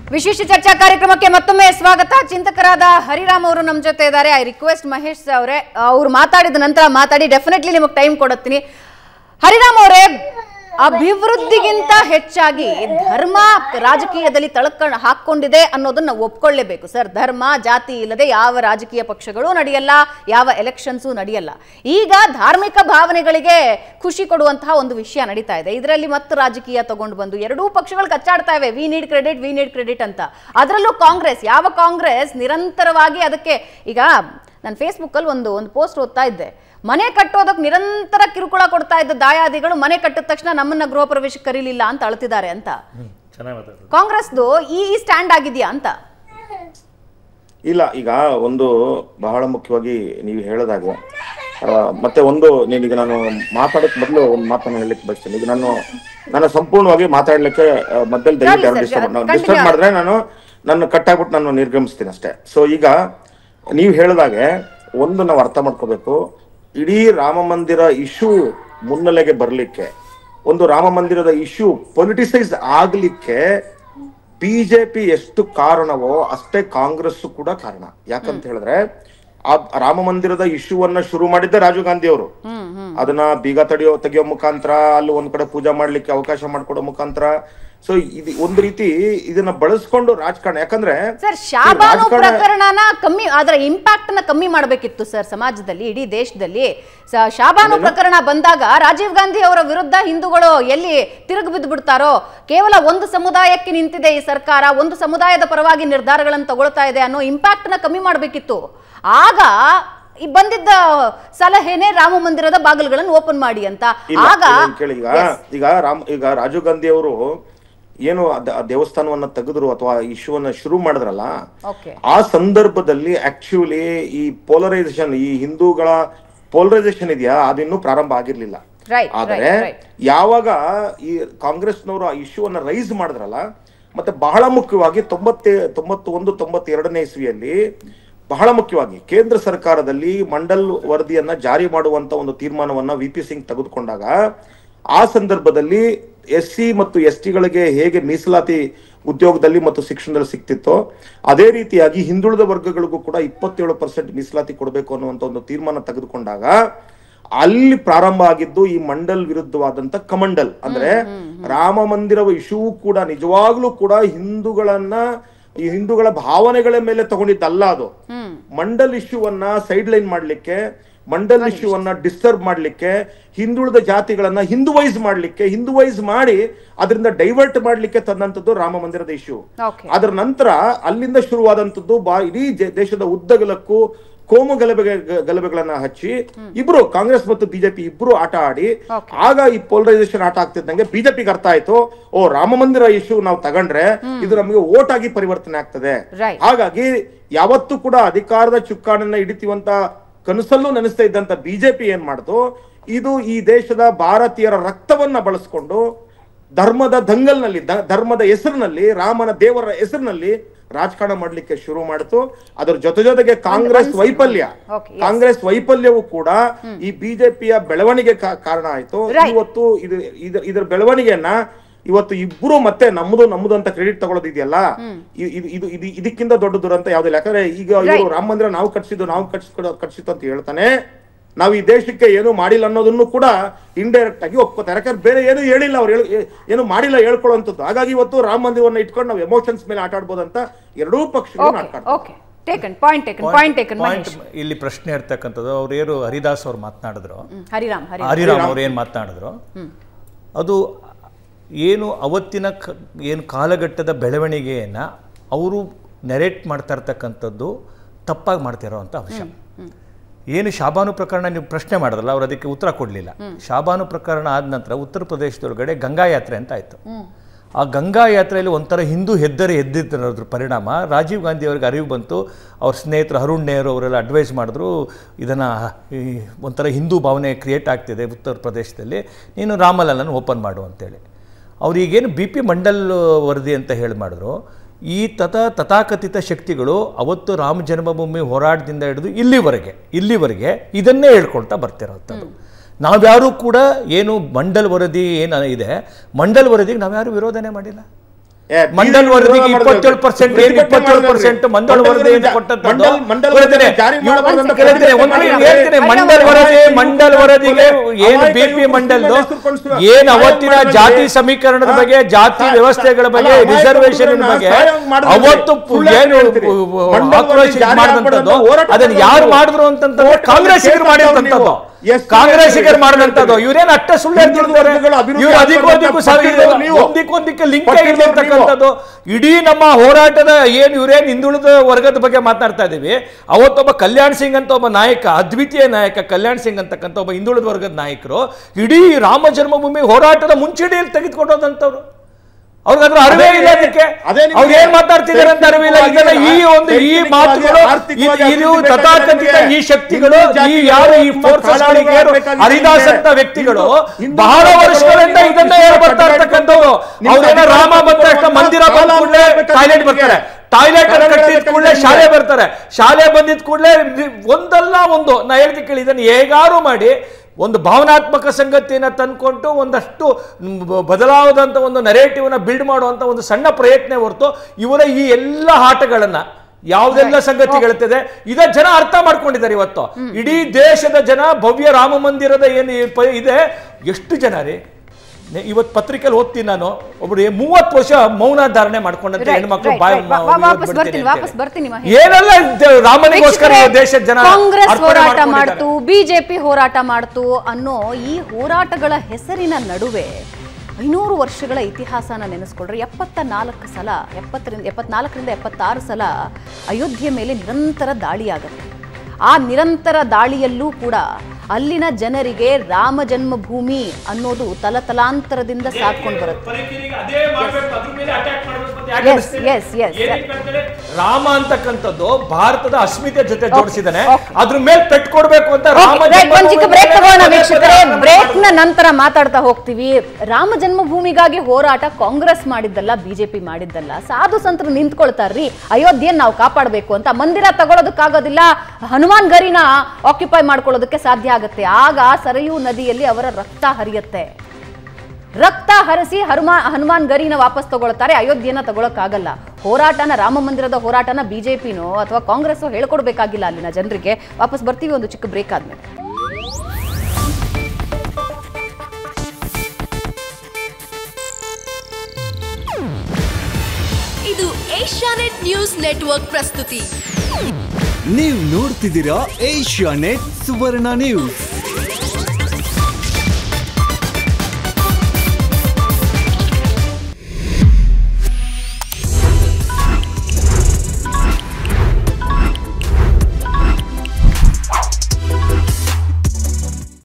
ವಿಶೇಷ ಚರ್ಚಾ ಕಾರ್ಯಕ್ರಮಕ್ಕೆ ಮತ್ತೊಮ್ಮೆ ಸ್ವಾಗತ. ಚಿಂತಕರಾದ ಹರಿರಾಮ್ ಅವರು ನಮ್ಮ ಜೊತೆ ಇದ್ದಾರೆ. ಐ ರಿಕ್ವೆಸ್ಟ್ ಮಹೇಶ್ ಅವರೇ, ಅವರು ಮಾತಾಡಿದ ನಂತರ ಮಾತಾಡಿ, ಡೆಫಿನೆಟ್ಲಿ ನಿಮಗೆ ಟೈಮ್ ಕೊಡುತ್ತೀನಿ. ಹರಿರಾಮ್ ಅವರೇ, ಅಭಿವೃದ್ಧಿಗಿಂತ ಹೆಚ್ಚಾಗಿ ಧರ್ಮ ರಾಜಕೀಯದಲ್ಲಿ ಹಾಕೊಂಡಿದೆ ಅನ್ನೋದನ್ನ ನಾವು ಒಪ್ಕೊಳ್ಳೇಬೇಕು ಸರ್. ಧರ್ಮ ಜಾತಿ ಇಲ್ಲದೆ ಯಾವ ರಾಜಕೀಯ ಪಕ್ಷಗಳು ನಡೆಯಲ್ಲ, ಯಾವ ಎಲೆಕ್ಷನ್ಸು ನಡೆಯಲ್ಲ. ಈಗ ಧಾರ್ಮಿಕ ಭಾವನೆಗಳಿಗೆ ಖುಷಿ ಕೊಡುವಂತಹ ಒಂದು ವಿಷಯ ನಡೀತಾ ಇದೆ. ಇದರಲ್ಲಿ ಮತ್ತೆ ರಾಜಕೀಯ ತಗೊಂಡು ಬಂದು ಎರಡೂ ಪಕ್ಷಗಳು ಕಚ್ಚಾಡ್ತಾ ಇವೆ, ವಿ ನೀಡ್ ಕ್ರೆಡಿಟ್ ಅಂತ. ಅದರಲ್ಲೂ ಕಾಂಗ್ರೆಸ್, ಯಾವ ಕಾಂಗ್ರೆಸ್ ನಿರಂತರವಾಗಿ ಅದಕ್ಕೆ, ಈಗ ನಾನು ಫೇಸ್ಬುಕ್ಕಲ್ಲಿ ಒಂದು ಪೋಸ್ಟ್ ಓದ್ತಾ ಇದ್ದೆ, ಮನೆ ಕಟ್ಟೋದಕ್ಕೆ ನಿರಂತರ ಕಿರುಕುಳ ಕೊಡ್ತಾ ಇದ್ದ ದಾಯಾದಿಗಳು ಮನೆ ಕಟ್ಟಿದ ತಕ್ಷಣ ನಮ್ಮನ್ನ ಗೃಹ ಪ್ರವೇಶಕ್ಕೆ ಕರೀಲಿಲ್ಲ ಅಂತ ಅಳ್ತಿದ್ದಾರೆ ಅಂತ. ಕಾಂಗ್ರೆಸ್ದು ಈ ಸ್ಟ್ಯಾಂಡ್ ಆಗಿದೆಯಾ ಅಂತ? ಇಲ್ಲ, ಈಗ ಒಂದು ಬಹಳ ಮುಖ್ಯವಾಗಿ ನೀವು ಹೇಳದಾಗ ಮತ್ತೆ ಒಂದು ನೀನೀಗ ನಾನು ಮಾತಾಡಕ್ ಮೊದಲು ಒಂದು ಮಾತನ್ನು ಹೇಳಲಿಕ್ಕೆ ಬಯಸ್ತೇನೆ. ಈಗ ನನ್ನ ಸಂಪೂರ್ಣವಾಗಿ ಮಾತಾಡ್ಲಿಕ್ಕೆ ಮಧ್ಯದಲ್ಲಿ ದಯವಿಟ್ಟು ಡಿಸ್ಟರ್ಬ್ ಮಾಡಿದ್ರೆ ನನ್ನ ಕಟ್ಟಾಗ್ಬಿಟ್ಟು ನಾನು ನಿರ್ಗಮಿಸ್ತೀನಿ ಅಷ್ಟೇ. ಸೊ ಈಗ ನೀವು ಹೇಳಿದಾಗೆ ಒಂದು ನಾವು ಅರ್ಥ ಮಾಡ್ಕೋಬೇಕು, ಇಡೀ ರಾಮ ಮಂದಿರ ಇಶ್ಯೂ ಮುನ್ನೆಲೆಗೆ ಬರ್ಲಿಕ್ಕೆ, ಒಂದು ರಾಮ ಮಂದಿರದ ಇಶ್ಯೂ ಪೊಲಿಟಿಸೈಸ್ ಆಗ್ಲಿಕ್ಕೆ ಬಿಜೆಪಿ ಎಷ್ಟು ಕಾರಣವೋ ಅಷ್ಟೇ ಕಾಂಗ್ರೆಸ್ ಕೂಡ ಕಾರಣ. ಯಾಕಂತ ಹೇಳಿದ್ರೆ ಆ ರಾಮ ಮಂದಿರದ ಇಶ್ಯೂವನ್ನ ಶುರು ಮಾಡಿದ್ದೆ ರಾಜೀವ್ ಗಾಂಧಿ ಅವರು. ಅದನ್ನ ಬೀಗ ತೆಗೆಯೋ ಮುಖಾಂತರ, ಅಲ್ಲಿ ಒಂದ್ ಕಡೆ ಪೂಜಾ ಮಾಡ್ಲಿಕ್ಕೆ ಅವಕಾಶ ಮಾಡ್ಕೊಡೋ ಮುಖಾಂತರ. ಸೊ ಇದು ಒಂದು ರೀತಿ ಇದನ್ನ ಬಳಸ್ಕೊಂಡು ರಾಜಕಾರಣ, ಯಾಕಂದ್ರೆ ಸರ್ ಶಾಬಾನು ಪ್ರಕರಣನ ಕಮ್ಮಿ, ಅದರ ಇಂಪ್ಯಾಕ್ಟ್ ನ ಕಮ್ಮಿ ಮಾಡಬೇಕಿತ್ತು ಸರ್ ಸಮಾಜದಲ್ಲಿ, ಇಡೀ ದೇಶದಲ್ಲಿ. ಶಾಬಾನು ಪ್ರಕರಣ ಬಂದಾಗ ರಾಜೀವ್ ಗಾಂಧಿ ಅವರ ವಿರುದ್ಧ ಹಿಂದೂಗಳು ಎಲ್ಲಿ ತಿರುಗಿ ಬಿದ್ದು ಬಿಡ್ತಾರೋ, ಕೇವಲ ಒಂದು ಸಮುದಾಯಕ್ಕೆ ನಿಂತಿದೆ ಈ ಸರ್ಕಾರ, ಒಂದು ಸಮುದಾಯದ ಪರವಾಗಿ ನಿರ್ಧಾರಗಳನ್ನು ತಗೊಳ್ತಾ ಇದೆ ಅನ್ನೋ ಇಂಪ್ಯಾಕ್ಟ್ ನ ಕಮ್ಮಿ ಮಾಡಬೇಕಿತ್ತು. ಆಗ ಬಂದಿದ್ದ ಸಲಹೆನೆ ರಾಮ ಮಂದಿರದ ಬಾಗಿಲುಗಳನ್ನು ಓಪನ್ ಮಾಡಿ ಅಂತ. ಆಗ ಈಗ ರಾಜೀವ್ ಗಾಂಧಿ ಅವರು ಏನು ದೇವಸ್ಥಾನವನ್ನ ತೆಗೆದ್ರು ಅಥವಾ ಇಶ್ಯೂವನ್ನ ಶುರು ಮಾಡಿದ್ರಲ್ಲ, ಆ ಸಂದರ್ಭದಲ್ಲಿ ಆಕ್ಚುಲಿ ಈ ಪೋಲರೈಸೇಷನ್, ಈ ಹಿಂದೂಗಳ ಪೋಲರೈಸೇಷನ್ ಇದೆಯಾ, ಅದಿನ್ನೂ ಪ್ರಾರಂಭ ಆಗಿರ್ಲಿಲ್ಲ. ಆದ್ರೆ ಯಾವಾಗ ಈ ಕಾಂಗ್ರೆಸ್ನವರು ಆ ಇಶ್ಯೂವನ್ನ ರೈಸ್ ಮಾಡಿದ್ರಲ್ಲ, ಮತ್ತೆ ಬಹಳ ಮುಖ್ಯವಾಗಿ 91-92ನೇ ಇಸ್ವಿಯಲ್ಲಿ ಬಹಳ ಮುಖ್ಯವಾಗಿ ಕೇಂದ್ರ ಸರ್ಕಾರದಲ್ಲಿ ಮಂಡಲ್ ವರದಿಯನ್ನ ಜಾರಿ ಮಾಡುವಂತ ಒಂದು ತೀರ್ಮಾನವನ್ನ ವಿ.ಪಿ. ಸಿಂಗ್ ತೆಗೆದುಕೊಂಡಾಗ, ಆ ಸಂದರ್ಭದಲ್ಲಿ SC ಮತ್ತು STಗಳಿಗೆ ಹೇಗೆ ಮೀಸಲಾತಿ ಉದ್ಯೋಗದಲ್ಲಿ ಮತ್ತು ಶಿಕ್ಷಣದಲ್ಲಿ ಸಿಕ್ತಿತ್ತೋ, ಅದೇ ರೀತಿಯಾಗಿ ಹಿಂದುಳಿದ ವರ್ಗಗಳಿಗೂ ಕೂಡ 27% ಮೀಸಲಾತಿ ಕೊಡಬೇಕು ಅನ್ನುವಂತ ಒಂದು ತೀರ್ಮಾನ ತೆಗೆದುಕೊಂಡಾಗ, ಅಲ್ಲಿ ಪ್ರಾರಂಭ ಆಗಿದ್ದು ಈ ಮಂಡಲ್ ವಿರುದ್ಧವಾದಂತ ಕಮಂಡಲ್. ಅಂದ್ರೆ ರಾಮ ಮಂದಿರ ಇಶ್ಯೂ ಕೂಡ ನಿಜವಾಗ್ಲೂ ಕೂಡ ಹಿಂದೂಗಳ ಭಾವನೆಗಳ ಮೇಲೆ ತಗೊಂಡಿದ್ದಲ್ಲ. ಅದು ಮಂಡಲ್ ಇಶ್ಯೂವನ್ನ ಸೈಡ್ ಲೈನ್ ಮಾಡ್ಲಿಕ್ಕೆ, ಮಂಡಲ್ ಇಶ್ಯೂವನ್ನ ಡಿಸ್ಟರ್ಬ್ ಮಾಡ್ಲಿಕ್ಕೆ, ಹಿಂದುಳಿದ ಜಾತಿಗಳನ್ನ ಹಿಂದುವೈಸ್ ಮಾಡಿ ಅದರಿಂದ ಡೈವರ್ಟ್ ಮಾಡ್ಲಿಕ್ಕೆ ತಂದಂತದ್ದು ರಾಮ ಮಂದಿರದ ಇಶ್ಯೂ. ಅದರ ನಂತರ ಅಲ್ಲಿಂದ ಶುರುವಾದಂತದ್ದು ಇಡೀ ದೇಶದ ಉದ್ದಗಲಕ್ಕೂ ಕೋಮು ಗಲಭೆಗಳನ್ನ ಹಚ್ಚಿ ಇಬ್ರು, ಕಾಂಗ್ರೆಸ್ ಮತ್ತು ಬಿಜೆಪಿ ಇಬ್ರು ಆಟ ಆಡಿ, ಆಗ ಈ ಪೋಲರೈಸೇಷನ್ ಆಟ ಆಗ್ತಿದ್ದಂಗೆ ಬಿಜೆಪಿಗೆ ಅರ್ಥ ಆಯ್ತು, ಓ ರಾಮ ಮಂದಿರ ಇಶ್ಯೂ ನಾವು ತಗೊಂಡ್ರೆ ಇದು ನಮಗೆ ವೋಟ್ ಆಗಿ ಪರಿವರ್ತನೆ ಆಗ್ತದೆ. ಹಾಗಾಗಿ ಯಾವತ್ತೂ ಕೂಡ ಅಧಿಕಾರದ ಚುಕ್ಕಾಣನ್ನ ಹಿಡಿತೀವಂತ ಕನಸಲ್ಲೂ ನೆನೆಸ್ತಾ ಇದ್ದಂತ ಬಿಜೆಪಿ ಏನ್ ಮಾಡ್ತು, ಇದು ಈ ದೇಶದ ಭಾರತೀಯರ ರಕ್ತವನ್ನ ಬಳಸ್ಕೊಂಡು ಧರ್ಮದ ದಂಗಲ್ನಲ್ಲಿ, ಧರ್ಮದ ಹೆಸರಿನಲ್ಲಿ, ರಾಮನ ದೇವರ ಹೆಸರಿನಲ್ಲಿ ರಾಜಕಾರಣ ಮಾಡ್ಲಿಕ್ಕೆ ಶುರು ಮಾಡಿತು. ಅದರ ಜೊತೆಗೆ ಕಾಂಗ್ರೆಸ್ ವೈಫಲ್ಯವು ಕೂಡ ಈ ಬಿಜೆಪಿಯ ಬೆಳವಣಿಗೆ ಕಾರಣ ಆಯ್ತು. ಇವತ್ತು ಇದರ ಬೆಳವಣಿಗೆಯನ್ನ ಇವತ್ತು ಇಬ್ರು ಮತ್ತೆ ನಮ್ಮದು ಅಂತ ಕ್ರೆಡಿಟ್ ತಗೊಳ್ಳೋದಿದೆಯಲ್ಲ, ಇದಕ್ಕಿಂತ ದೊಡ್ಡ ದುರಂತ ಯಾವ್ದಿಲ್ಲ. ಯಾಕಂದ್ರೆ ಈಗ ಇವರು ರಾಮ ಮಂದಿರ ನಾವು ಕಟ್ಸಿದ್ದು ಅಂತ ಹೇಳ್ತಾನೆ, ನಾವು ಈ ದೇಶಕ್ಕೆ ಏನು ಮಾಡಿಲ್ಲ ಅನ್ನೋದನ್ನು ಕೂಡ ಇಂಡೈರೆಕ್ಟ್ ಆಗಿ ಒಪ್ಕೋತಾರೆ. ಯಾಕಂದ್ರೆ ಬೇರೆ ಏನು ಹೇಳಿಲ್ಲ, ಅವ್ರು ಏನು ಮಾಡಿಲ್ಲ ಹೇಳ್ಕೊಳ್ಳುವಂಥದ್ದು. ಹಾಗಾಗಿ ಇವತ್ತು ರಾಮ ಮಂದಿರವನ್ನ ಇಟ್ಕೊಂಡು ನಾವು ಎಮೋಷನ್ಸ್ ಮೇಲೆ ಆಟ ಆಡ್ಬೋದಂತ ಎರಡೂ ಪಕ್ಷಗಳು ಇಲ್ಲಿ ಪ್ರಶ್ನೆ ಇರ್ತಕ್ಕಂಥದ್ದು, ಅವ್ರು ಹರಿದಾಸ್ ಅವ್ರು ಮಾತನಾಡಿದ್ರು, ಹರಿರಾಮ್ ಅವ್ರು ಏನ್ ಮಾತನಾಡಿದ್ರು, ಅದು ಏನು ಅವತ್ತಿನ ಏನು ಕಾಲಘಟ್ಟದ ಬೆಳವಣಿಗೆಯನ್ನ ಅವರು ನೆರೇಟ್ ಮಾಡ್ತಾ ಇರ್ತಕ್ಕಂಥದ್ದು ತಪ್ಪಾಗಿ ಮಾಡ್ತಿರೋ ಅಂತ ಅಂಶ. ಏನು ಶಾಬಾನು ಪ್ರಕರಣ ನೀವು ಪ್ರಶ್ನೆ ಮಾಡಿದ್ರಲ್ಲ, ಅವ್ರು ಅದಕ್ಕೆ ಉತ್ತರ ಕೊಡಲಿಲ್ಲ. ಶಾಬಾನು ಪ್ರಕರಣ ಆದ ನಂತರ ಉತ್ತರ ಪ್ರದೇಶದೊಳಗಡೆ ಗಂಗಾ ಯಾತ್ರೆ ಅಂತ ಆಯಿತು. ಆ ಗಂಗಾ ಯಾತ್ರೆಯಲ್ಲಿ ಒಂಥರ ಹಿಂದೂ ಹೆದ್ದರಿ ಎದ್ದಿರೋದ್ರ ಪರಿಣಾಮ ರಾಜೀವ್ ಗಾಂಧಿ ಅವ್ರಿಗೆ ಅರಿವು ಬಂತು. ಅವ್ರ ಸ್ನೇಹಿತರು ಅರುಣ್ ನೆಹರು ಅವರೆಲ್ಲ ಅಡ್ವೈಸ್ ಮಾಡಿದ್ರು, ಇದನ್ನು ಒಂಥರ ಹಿಂದೂ ಭಾವನೆ ಕ್ರಿಯೇಟ್ ಆಗ್ತಿದೆ ಉತ್ತರ ಪ್ರದೇಶದಲ್ಲಿ, ನೀನು ರಾಮಲಲ್ಲನ್ನು ಓಪನ್ ಮಾಡು ಅಂತೇಳಿ. ಅವ್ರಿಗೇನು BP ಮಂಡಲ್ ವರದಿ ಅಂತ ಹೇಳಿ ಮಾಡಿದ್ರು. ಈ ತಥಾಕಥಿತ ಶಕ್ತಿಗಳು ಅವತ್ತು ರಾಮ ಜನ್ಮಭೂಮಿ ಹೋರಾಟದಿಂದ ಹಿಡಿದು ಇಲ್ಲಿವರೆಗೆ ಇದನ್ನೇ ಹೇಳ್ಕೊಳ್ತಾ ಬರ್ತಿರೋಂಥದ್ದು. ನಾವ್ಯಾರೂ ಕೂಡ ಏನು ಮಂಡಲ್ ವರದಿ ಏನು ಇದೆ, ಮಂಡಲ್ ವರದಿಗೆ ನಾವ್ಯಾರೂ ವಿರೋಧನೆ ಮಾಡಿಲ್ಲ. ಮಂಡಲ್ ವರದಿಗೆ 27% ಏನು 27% ಮಂಡಲ್ ವರದಿಯನ್ನು ಕೊಟ್ಟಂತದ್ದು ಮಂಡಲ್ ವರದಿಗೆ ಏನು ಬಿಪಿ ಮಂಡಲ್ ಏನು ಅವತ್ತಿನ ಜಾತಿ ಸಮೀಕರಣದ ಬಗ್ಗೆ, ಜಾತಿ ವ್ಯವಸ್ಥೆಗಳ ಬಗ್ಗೆ, ರಿಸರ್ವೇಶನ್ ಬಗ್ಗೆ ಅವತ್ತು ಏನು ಆಕ್ರೋಶ ಮಾಡಿದಂಥದ್ದು ಅದನ್ನು ಯಾರು ಮಾಡಿದ್ರು ಅಂತಂದ್ರೆ ಕಾಂಗ್ರೆಸ್ಸಿಗರು ಮಾಡಿದಂಥದ್ದು, ಕಾಂಗ್ರೆಸ್ಸಿಗರು ಮಾಡಿದಂಥದ್ದು. ಇವರೇನು ಅಷ್ಟೇ ಸುಳ್ಳು ಹೇಳ್ತಿರ್ತಾರೆ, ಇವರು ಅದಕ್ಕೊಂದಕ್ಕೆ ಲಿಂಕ್ ಆಗಿರ್ತಕ್ಕಂಥದ್ದು. ಇಡೀ ನಮ್ಮ ಹೋರಾಟದ ಏನು ಇವರೇನು ಹಿಂದುಳಿದ ವರ್ಗದ ಬಗ್ಗೆ ಮಾತನಾಡ್ತಾ ಇದ್ದೀವಿ, ಅವತ್ತೊಬ್ಬ ಕಲ್ಯಾಣ್ ಸಿಂಗ್ ಅಂತ ಒಬ್ಬ ನಾಯಕ, ಅದ್ವಿತೀಯ ನಾಯಕ ಕಲ್ಯಾಣ್ ಸಿಂಗ್ ಅಂತಕ್ಕಂಥ ಒಬ್ಬ ಹಿಂದುಳಿದ ವರ್ಗದ ನಾಯಕರು ಇಡೀ ರಾಮ ಜನ್ಮಭೂಮಿ ಹೋರಾಟದ ಮುಂಚೂಣಿಯಲ್ಲಿ ತೆಗೆದುಕೊಂಡೋದಂಥವ್ರು. ಅವ್ರಿಗಾದ್ರೂ ಅರಿವೇ ಇಲ್ಲ, ಅದಕ್ಕೆ ಅವ್ರು ಏನ್ ಮಾತಾಡ್ತಿದ್ದಾರೆ ಅಂತ ಅರಿವಿಲ್ಲ. ಇದನ್ನ ಈ ಮಾತುಗಳು ಇದು ತಥಾಕಥಿತ ಈ ಶಕ್ತಿಗಳು, ಈ ಯಾರು ಈ ಫೋರ್ಸಸ್ಗಳಿಗೆ ಹರಿದಾಸ್ ಅಂತ ವ್ಯಕ್ತಿಗಳು ಬಹಳ ವರ್ಷಗಳಿಂದ ಇದನ್ನ ಹೇಳಿ ಬರ್ತಾ ಇರ್ತಕ್ಕಂಥವ್ರು. ಅವ್ರೇನ ರಾಮ ಬಂದ ತಕ್ಷಣ ಮಂದಿರ ಬಂದ ಕೂಡಲೇ ಟಾಯ್ಲೆಟ್ ಬರ್ತಾರೆ, ಟಾಯ್ಲೆಟ್ ಕಟ್ಟಿದ ಕೂಡಲೇ ಶಾಲೆ ಬರ್ತಾರೆ, ಶಾಲೆ ಬಂದಿದ್ ಕೂಡಲೇ ಒಂದಲ್ಲ ಒಂದು ನಾ ಹೇಳ್ತಿ ಕೇಳಿ, ಇದನ್ನು ಹೇಗಾರು ಮಾಡಿ ಒಂದು ಭಾವನಾತ್ಮಕ ಸಂಗತಿಯನ್ನು ತಂದುಕೊಂಡು ಒಂದಷ್ಟು ಬದಲಾವದಂಥ ಒಂದು ನರೇಟಿವ್ನ ಬಿಲ್ಡ್ ಮಾಡುವಂಥ ಒಂದು ಸಣ್ಣ ಪ್ರಯತ್ನ ಹೊರತು ಇವರ ಈ ಎಲ್ಲ ಆಟಗಳನ್ನು ಯಾವುದೆಲ್ಲ ಸಂಗತಿಗಳಿರ್ತದೆ ಇದ ಜನ ಅರ್ಥ ಮಾಡ್ಕೊಂಡಿದ್ದಾರೆ. ಇವತ್ತು ಇಡೀ ದೇಶದ ಜನ ಭವ್ಯ ರಾಮ ಮಂದಿರದ ಏನು ಇದೆ, ಎಷ್ಟು ಜನ ರೀ ಇವತ್ತು ಪತ್ರಿಕೆಯಲ್ಲಿ ಓದ್ತೀನಿ ನಾನು, ಒಬ್ರು 30 ವರ್ಷ ಮೌನ ಧಾರಣೆ ಮಾಡ್ಕೊಂಡಂತೆ ಹೆಣ್ಮಕ್ಳು ಏನೆಲ್ಲ ರಾಮನಿಗೋಸ್ಕರ ದೇಶದ ಜನ ಕಾಂಗ್ರೆಸ್ ಹೋರಾಟ ಮಾಡ್ತು, ಬಿಜೆಪಿ ಹೋರಾಟ ಮಾಡ್ತು ಅನ್ನೋ ಈ ಹೋರಾಟಗಳ ಹೆಸರಿನ ನಡುವೆ 500 ವರ್ಷಗಳ ಇತಿಹಾಸನ ನೆನೆಸ್ಕೊಂಡ್ರೆ 74 ಸಲ 74ರಿಂದ 76 ಸಲ ಅಯೋಧ್ಯೆ ಮೇಲೆ ನಿರಂತರ ದಾಳಿಯಾಗುತ್ತೆ. ಆ ನಿರಂತರ ದಾಳಿಯಲ್ಲೂ ಕೂಡ ಅಲ್ಲಿನ ಜನರಿಗೆ ರಾಮ ಜನ್ಮಭೂಮಿ ಅನ್ನೋದು ತಲತಲಾಂತರದಿಂದ ಸಾಕೊಂಡು ಬರುತ್ತೆ. ರಾಮ ಅಂತಕ್ಕಂಥದ್ದು ಭಾರತದ ಅಸ್ಮಿತೆ ಜೊತೆ ಜೋಡಿಸಿದಾನೆ, ಅದ್ರ ಮೇಲೆ ಪೆಟ್ಟು ಕೊಡ್ಬೇಕು ಅಂತ ಬ್ರೇಕ್ ನ ನಂತರ ಮಾತಾಡ್ತಾ ಹೋಗ್ತೀವಿ. ರಾಮ ಜನ್ಮಭೂಮಿಗಾಗಿ ಹೋರಾಟ ಕಾಂಗ್ರೆಸ್ ಮಾಡಿದ್ದಲ್ಲ, ಬಿಜೆಪಿ ಮಾಡಿದ್ದಲ್ಲ. ಸಾಧು ಸಂತರು ನಿಂತ್ಕೊಳ್ತಾರ್ರಿ, ಅಯೋಧ್ಯೆಯನ್ನು ನಾವು ಕಾಪಾಡಬೇಕು ಅಂತ. ಮಂದಿರ ತಗೊಳ್ಳೋದಕ್ಕಾಗೋದಿಲ್ಲ, ಹನುಮಾನ್ ಗರಿನ ಆಕ್ಯುಪೈ ಮಾಡ್ಕೊಳ್ಳೋದಕ್ಕೆ ಸಾಧ್ಯ ಆಗುತ್ತೆ. ಆಗ ಸರಯೂ ನದಿಯಲ್ಲಿ ಅವರ ರಕ್ತ ಹರಿಯುತ್ತೆ. ರಕ್ತ ಹರಿಸಿ ಹನುಮಾನ್ ಗರಿನ ವಾಪಸ್ ತಗೊಳ್ತಾರೆ, ಅಯೋಧ್ಯೆನ ತಗೊಳಕ್ಕಾಗಲ್ಲ. ಹೋರಾಟನ, ರಾಮ ಮಂದಿರದ ಹೋರಾಟನ ಬಿಜೆಪಿನೋ ಅಥವಾ ಕಾಂಗ್ರೆಸ್ ಹೇಳ್ಕೊಡ್ಬೇಕಾಗಿಲ್ಲ ಅಲ್ಲಿನ ಜನರಿಗೆ. ವಾಪಸ್ ಬರ್ತೀವಿ ಒಂದು ಚಿಕ್ಕ ಬ್ರೇಕ್ ಆದ್ಮೇಲೆ. ಇದು ಏಷ್ಯಾನೆಟ್ ನ್ಯೂಸ್ ನೆಟ್ವರ್ಕ್ ಪ್ರಸ್ತುತಿ. ನೀವು ನೋಡ್ತಿದ್ದೀರಾ ಏಷ್ಯಾನೆಟ್ ಸುವರ್ಣ ನ್ಯೂಸ್.